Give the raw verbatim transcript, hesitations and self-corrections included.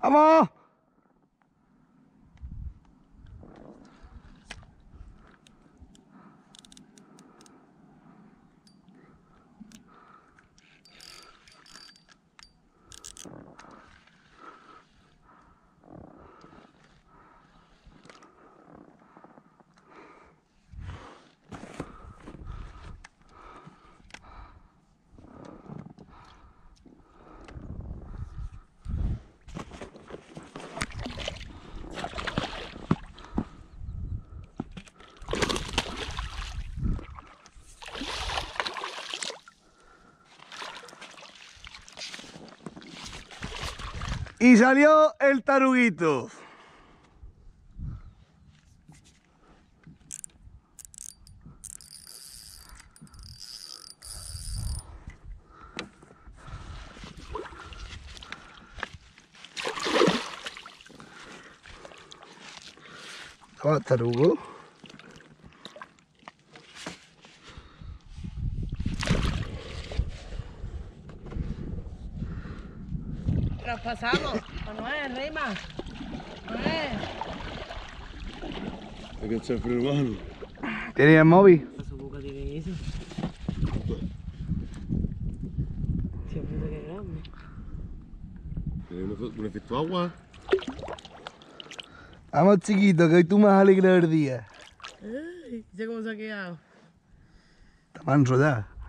¡Vamos! Y salió el taruguito. Toma, tarugo. Traspasamos. Manuel, Rima. Manuel. Hay que echar freno mano. ¿Tienes el móvil? ¿Qué su boca tiene eso? Tío, puta que grande. ¿Tenemos un efecto agua? Vamos, chiquito, que hoy tú me has alegrado el día. Ay, ¿ya cómo se ha quedado? Está manso ya.